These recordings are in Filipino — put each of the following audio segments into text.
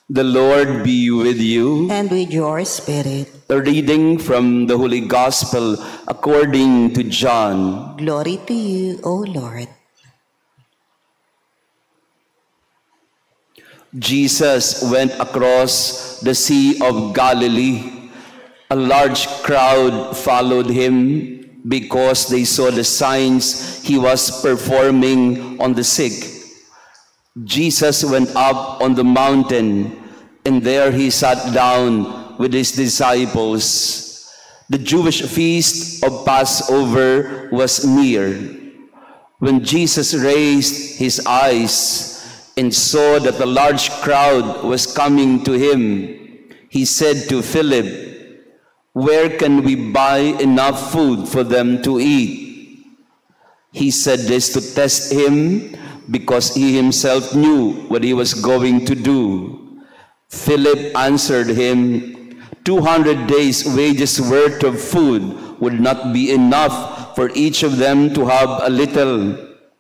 The Lord be with you. And with your spirit. A reading from the Holy Gospel according to John. Glory to you, O Lord. Jesus went across the Sea of Galilee. A large crowd followed him because they saw the signs he was performing on the sick. Jesus went up on the mountain, and there he sat down with his disciples. The Jewish feast of Passover was near. When Jesus raised his eyes and saw that a large crowd was coming to him, he said to Philip, "Where can we buy enough food for them to eat?" He said this to test him, because he himself knew what he was going to do. Philip answered him, 200 days' wages worth of food would not be enough for each of them to have a little.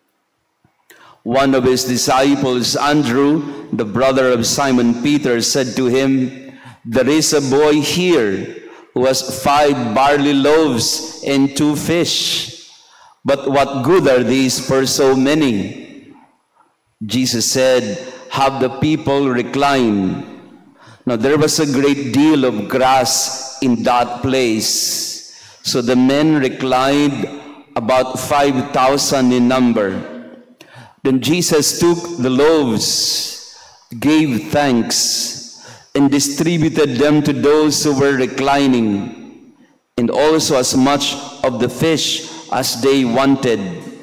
One of his disciples, Andrew, the brother of Simon Peter, said to him, "There is a boy here who has 5 barley loaves and 2 fish. But what good are these for so many?" Jesus said, "Have the people recline." Now there was a great deal of grass in that place. So the men reclined, about 5,000 in number. Then Jesus took the loaves, gave thanks, and distributed them to those who were reclining, and also as much of the fish as they wanted.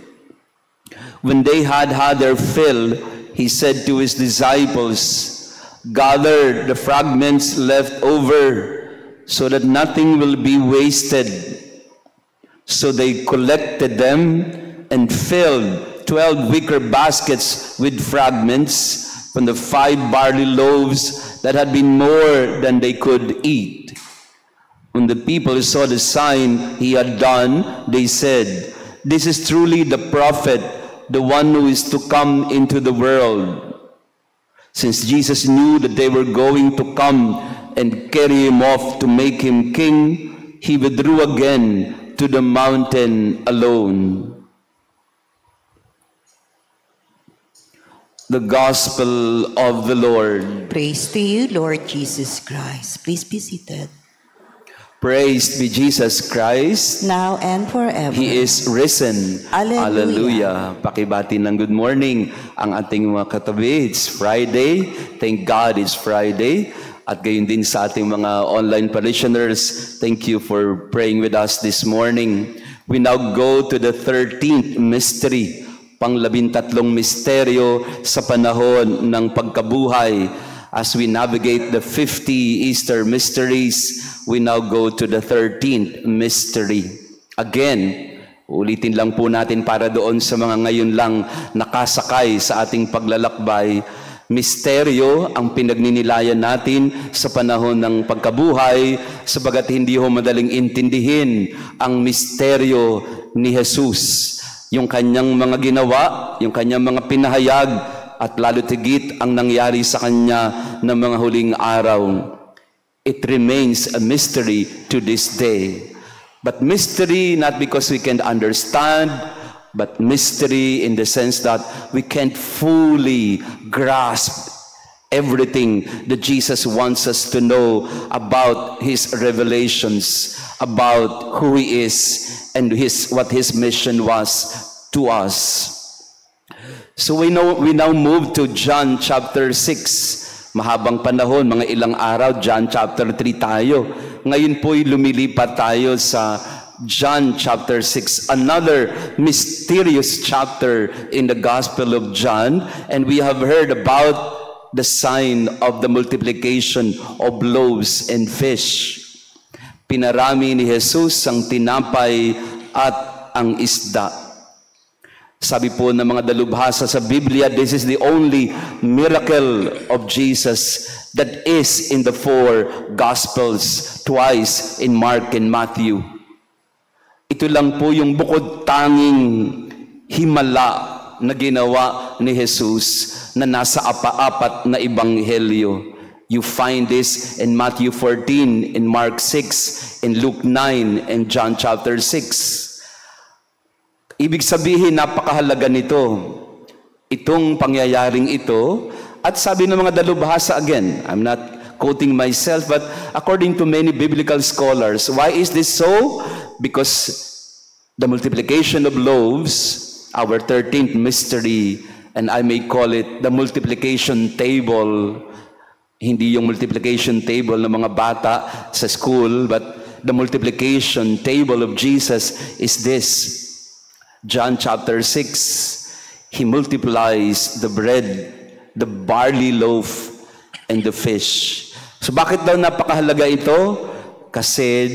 When they had had their fill, he said to his disciples, "Gather the fragments left over so that nothing will be wasted." So they collected them and filled 12 wicker baskets with fragments from the 5 barley loaves that had been more than they could eat. When the people saw the sign he had done, they said, "This is truly the prophet, the one who is to come into the world." Since Jesus knew that they were going to come and carry him off to make him king, he withdrew again to the mountain alone. The Gospel of the Lord. Praise to you, Lord Jesus Christ. Please be seated. Praise be Jesus Christ. Now and forever. He is risen. Alleluia. Hallelujah. Pakibati ng good morning ang ating mga katabi. It's Friday. Thank God it's Friday. At gayon din sa ating mga online parishioners, thank you for praying with us this morning. We now go to the 13th mystery, pang-13 misteryo sa panahon ng pagkabuhay. As we navigate the 50 Easter mysteries, we now go to the 13th mystery. Again, ulitin lang po natin para doon sa mga ngayon lang nakasakay sa ating paglalakbay. Misteryo ang pinagninilayan natin sa panahon ng pagkabuhay, sabagat hindi ho madaling intindihin ang misteryo ni Jesus. Yung kanyang mga ginawa, yung kanyang mga pinahayag, at lalo tigit ang nangyari sa kanya ng mga huling araw. It remains a mystery to this day. But mystery not because we can understand, but mystery in the sense that we can't fully grasp everything that Jesus wants us to know about his revelations, about who he is and what his mission was to us. So we now move to John chapter 6. Mahabang panahon, mga ilang araw, John chapter 3 tayo. Ngayon po'y lumilipat tayo sa John chapter 6, another mysterious chapter in the Gospel of John. And we have heard about the sign of the multiplication of loaves and fish. Pinarami ni Jesus ang tinapay at ang isda. Sabi po ng mga dalubhasa sa Biblia, this is the only miracle of Jesus that is in the 4 Gospels, twice in Mark and Matthew. Ito lang po yung bukod tanging himala na ginawa ni Jesus na nasa apat na ebanghelyo. You find this in Matthew 14, in Mark 6, in Luke 9, and John chapter 6. Ibig sabihin, napakahalaga nito. Itong pangyayaring ito, at sabi ng mga dalubhasa, again, I'm not quoting myself, but according to many biblical scholars, why is this so? Because the multiplication of loaves, our 13th mystery, and I may call it the multiplication table, hindi yung multiplication table ng mga bata sa school, but the multiplication table of Jesus is this. John chapter 6, He multiplies the bread, the barley loaf, and the fish. So bakit daw napakahalaga ito? Kasi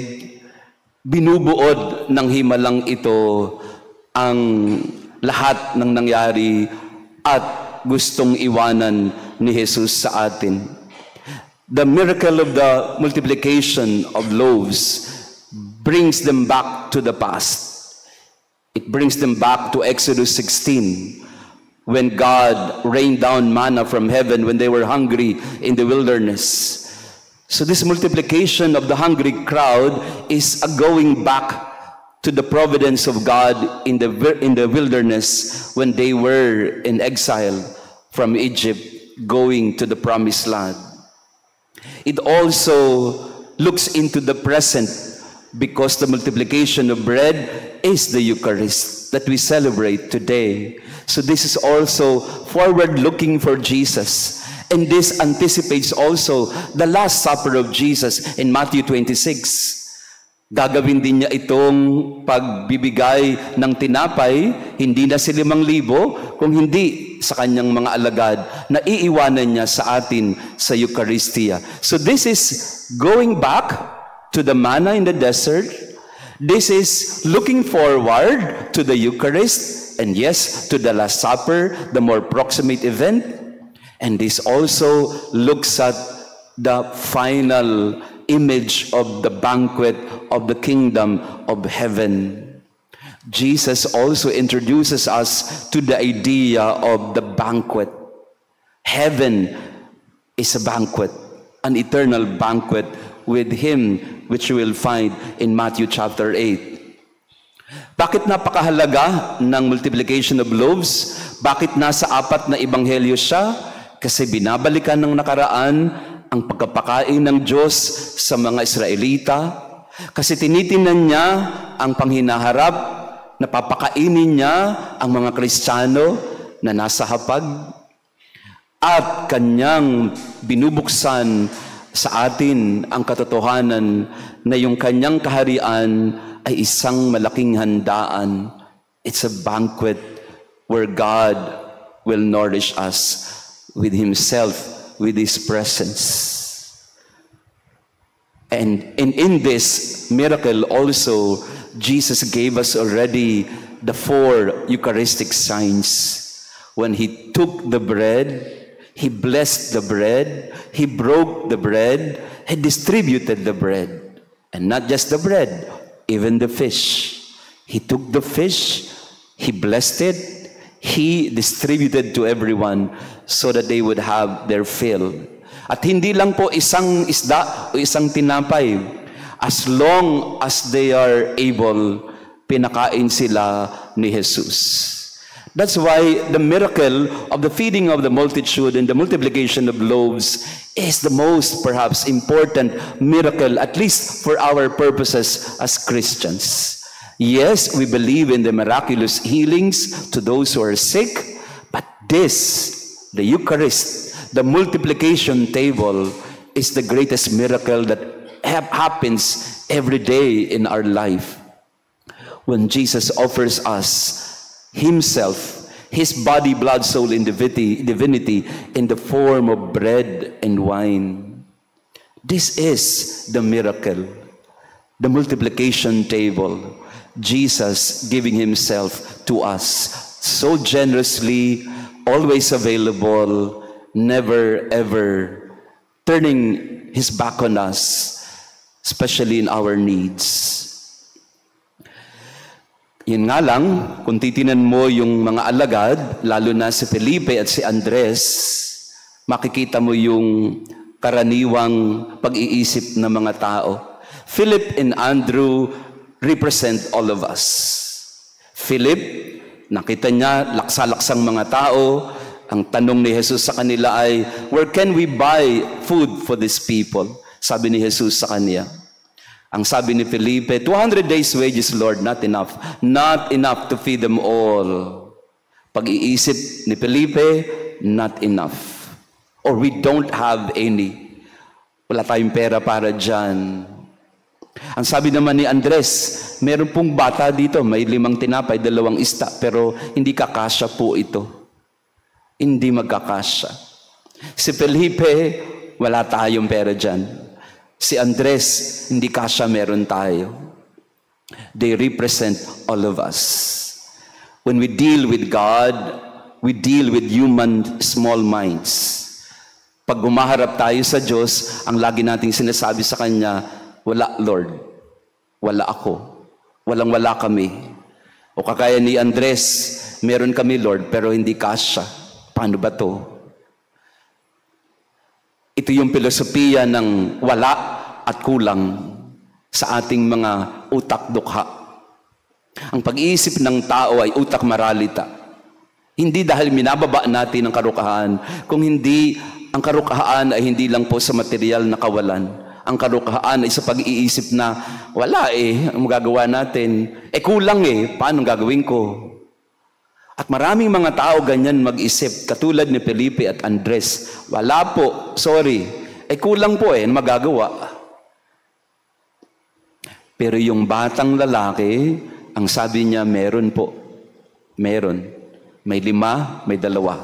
binubuod ng himalang ito ang lahat ng nangyari at gustong iwanan ni Jesus sa atin. The miracle of the multiplication of loaves brings them back to the past. It brings them back to Exodus 16, when God rained down manna from heaven when they were hungry in the wilderness. So this multiplication of the hungry crowd is a going back to the providence of God in the wilderness when they were in exile from Egypt, going to the promised land. It also looks into the present, because the multiplication of bread is the Eucharist that we celebrate today. So this is also forward-looking for Jesus. And this anticipates also the Last Supper of Jesus in Matthew 26. Gagawin din niya itong pagbibigay ng tinapay, hindi na sa 5,000, kung hindi sa kanyang mga alagad, na iiwanan niya sa atin sa Eucharistia. So this is going back to the manna in the desert. This is looking forward to the Eucharist, and yes, to the Last Supper, the more proximate event. And this also looks at the final image of the banquet of the kingdom of heaven. Jesus also introduces us to the idea of the banquet. Heaven is a banquet, an eternal banquet with Him, which we will find in Matthew chapter 8. Bakit napakahalaga ng multiplication of loaves? Bakit nasa 4 na ebanghelyo siya? Kasi binabalikan ng nakaraan ang pagkapakain ng Diyos sa mga Israelita. Kasi tinitingnan niya ang panghinaharap na papakainin niya ang mga Kristiyano na nasa hapag. At kanyang binubuksan sa atin ang katotohanan na yung kanyang kaharian ay isang malaking handaan. It's a banquet where God will nourish us with Himself, with His presence. And in this miracle also, Jesus gave us already the 4 Eucharistic signs. When He took the bread, He blessed the bread, He broke the bread, He distributed the bread. And not just the bread, even the fish. He took the fish, He blessed it, He distributed to everyone so that they would have their fill. At hindi lang po isang isda o isang tinapay. As long as they are able, pinakain sila ni Jesus. That's why the miracle of the feeding of the multitude and the multiplication of loaves is the most perhaps important miracle, at least for our purposes as Christians. Yes, we believe in the miraculous healings to those who are sick, but this, the Eucharist, the multiplication table, is the greatest miracle that happens every day in our life. When Jesus offers us Himself, His body, blood, soul, and divinity in the form of bread and wine. This is the miracle, the multiplication table. Jesus giving Himself to us so generously, always available, never ever turning His back on us, especially in our needs. Yun nga lang, kung titinan mo yung mga alagad, lalo na si Felipe at si Andres, makikita mo yung karaniwang pag-iisip ng mga tao. Philip and Andrew represent all of us. Philip, nakita niya laksa-laksang mga tao. Ang tanong ni Jesus sa kanila ay, where can we buy food for these people? Sabi ni Jesus sa kanya. Ang sabi ni Felipe, 200 days wages, Lord, not enough. Not enough to feed them all. Pag-iisip ni Felipe, not enough. Or we don't have any. Wala tayong pera para dyan. Ang sabi naman ni Andres, meron pong bata dito, may 5 tinapay, 2 isda, pero hindi kakasya po ito. Hindi magkakasya. Si Felipe, wala tayong pera dyan. Si Andres, hindi kasya, meron tayo. They represent all of us. When we deal with God, we deal with human small minds. Pag gumaharap tayo sa Diyos, ang lagi nating sinasabi sa Kanya, wala Lord, wala ako, walang-wala kami. O kakaya ni Andres, meron kami Lord, pero hindi kasya. Paano ba to? Ito yung filosofiya ng wala at kulang sa ating mga utak dukha. Ang pag-iisip ng tao ay utak maralita. Hindi dahil minababa natin ang karukahan, kung hindi, ang karukahan ay hindi lang po sa material na kawalan. Ang karukahan ay sa pag-iisip na wala ang magagawa natin. Kulang paano gagawin ko? At maraming mga tao ganyan mag-isip, katulad ni Felipe at Andres. Wala po, sorry. Kulang po magagawa. Pero yung batang lalaki, ang sabi niya, meron po. Meron. May 5, may 2.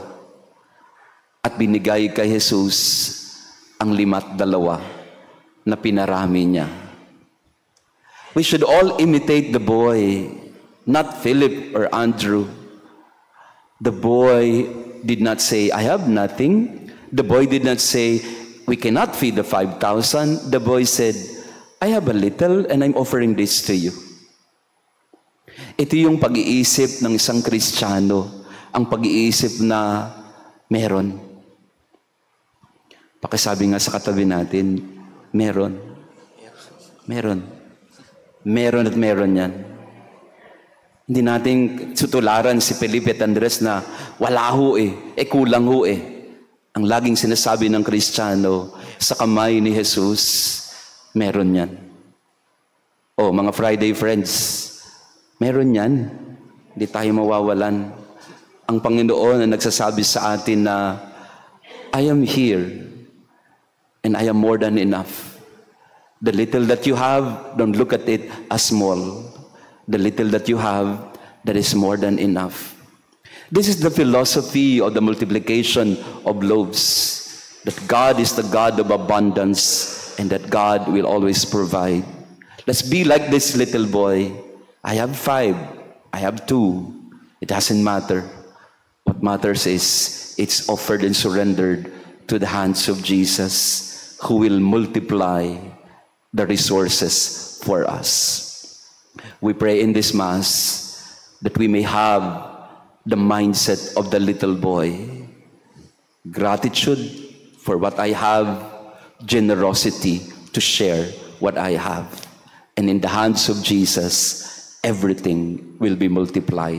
At binigay kay Jesus ang 5 at 2 na pinarami niya. We should all imitate the boy, not Philip or Andrew. The boy did not say, I have nothing. The boy did not say, we cannot feed the 5,000. The boy said, I have a little and I'm offering this to you. Ito yung pag-iisip ng isang Kristiyano, ang pag-iisip na meron. Pakisabi nga sa katabi natin, meron. Meron. Meron at meron yan. Hindi natin sutularan si Felipe at Andres na wala ho kulang ho Ang laging sinasabi ng Kristiyano, sa kamay ni Jesus, meron yan. Mga Friday friends, meron yan. Hindi tayo mawawalan. Ang Panginoon na nagsasabi sa atin na, I am here and I am more than enough. The little that you have, don't look at it as small. The little that you have, that is more than enough. This is the philosophy of the multiplication of loaves. That God is the God of abundance and that God will always provide. Let's be like this little boy. I have 5. I have 2. It doesn't matter. What matters is it's offered and surrendered to the hands of Jesus, who will multiply the resources for us. We pray in this Mass that we may have the mindset of the little boy. Gratitude for what I have, generosity to share what I have. And in the hands of Jesus, everything will be multiplied.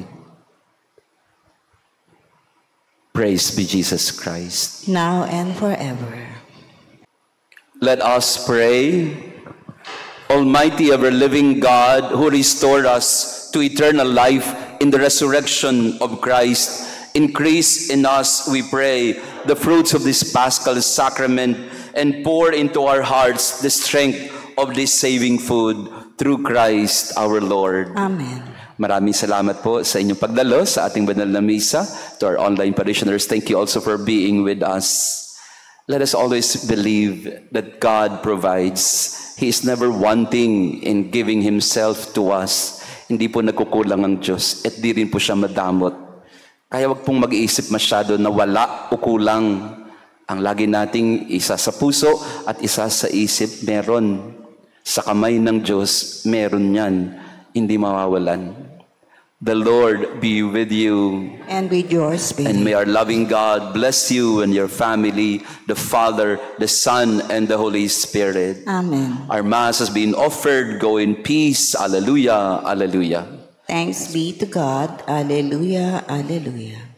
Praise be Jesus Christ. Now and forever. Let us pray. Almighty ever-living God, who restored us to eternal life in the resurrection of Christ, increase in us, we pray, the fruits of this Paschal sacrament and pour into our hearts the strength of this saving food through Christ our Lord. Amen. Maraming salamat po sa inyong pagdalo sa ating banal na misa. To our online parishioners, thank you also for being with us. Let us always believe that God provides. He is never wanting in giving Himself to us. Hindi po nagkukulang ang Diyos at di rin po siya madamot. Kaya wag pong mag-iisip masyado na wala o kulang. Ang lagi nating isa sa puso at isa sa isip, meron. Sa kamay ng Diyos, meron yan. Hindi mawawalan. The Lord be with you. And with your spirit. And may our loving God bless you and your family, the Father, the Son, and the Holy Spirit. Amen. Our Mass has been offered. Go in peace. Alleluia, alleluia. Thanks be to God. Alleluia, alleluia.